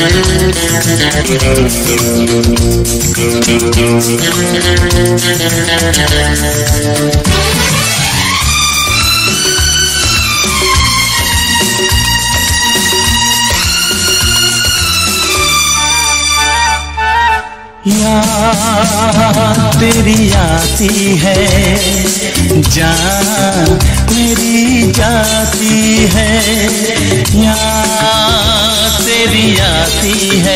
याद तेरी आती है, जान मेरी जाती है। याद तेरी आती है,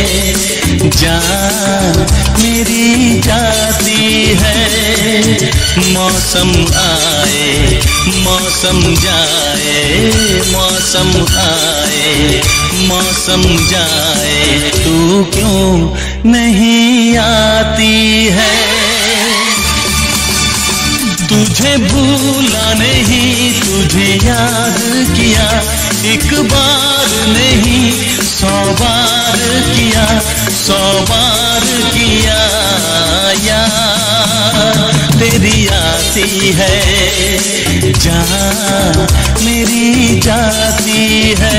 जान मेरी जाती है। मौसम आए मौसम जाए, मौसम आए मौसम जाए, तू क्यों नहीं आती है। तुझे भूला नहीं, तुझे याद किया, एक बार नहीं 100 बार किया, 100 बार किया। याद तेरी आती है, जान मेरी जाती है।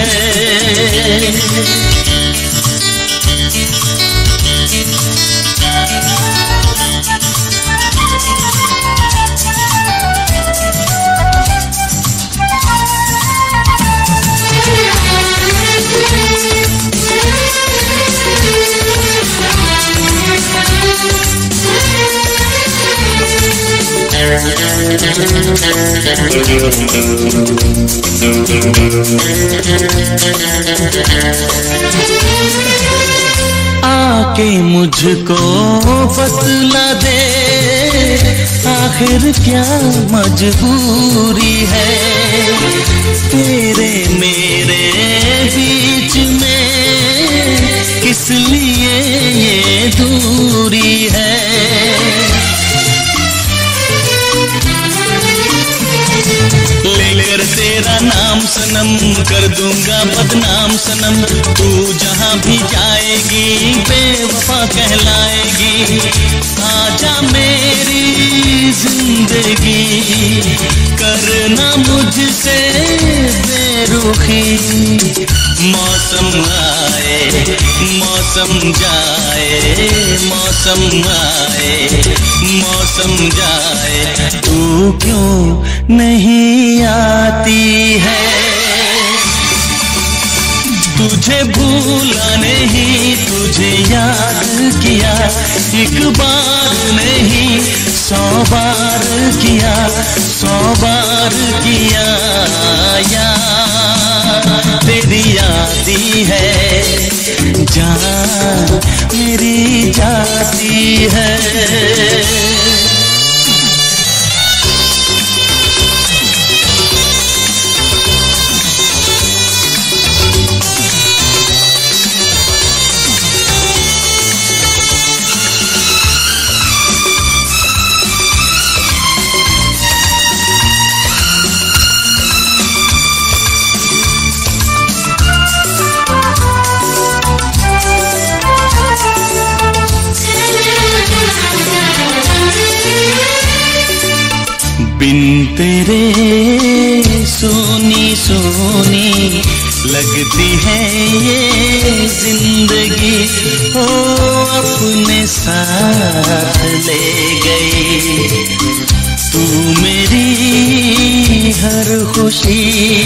आके मुझको बतला दे, आखिर क्या मजबूरी है तेरे मेरे बीच में, किस लिए ये दूरी है। लेकर तेरा नाम सनम, कर दूंगा बदनाम सनम। तू जहाँ भी जाएगी बेवफा कहलाएगी। आजा मेरी जिंदगी, करना मुझसे बेरुखी। मौसम आए मौसम जाए, मौसम आए मौसम जाए, तू क्यों नहीं आती है। तुझे भूला नहीं, तुझे याद किया, एक बार नहीं 100 बार किया, 100 बार किया। याद तेरी आती है, जान मेरी जाती है। बिन तेरे सोनी सोनी लगती है ये जिंदगी। ओ अपने साथ ले गई तू मेरी हर खुशी।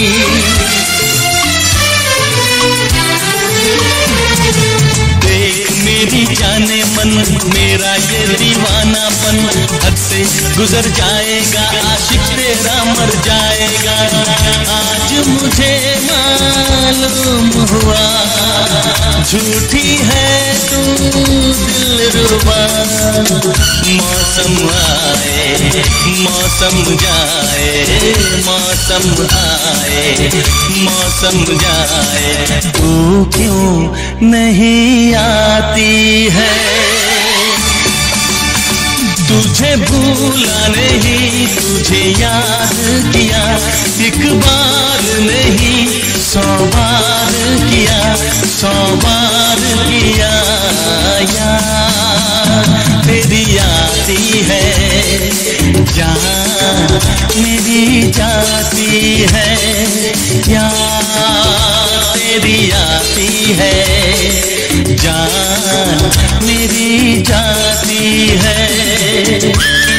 देख मेरी जाने मन, मेरा ये दीवानापन हद से गुजर जाएगा, आशिक तेरा मर जाएगा। आज मुझे मालूम हुआ झूठी है तू दिलरुबा। मौसम आए मौसम जाए, मौसम आए मौसम जाए, तू क्यों नहीं आती है। तुझे भूला नहीं, तुझे याद किया, एक बार नहीं 100 बार किया, 100 बार किया। याद तेरी आती है, जान मेरी जाती है। याद तेरी आती है, जान मेरी जाती है।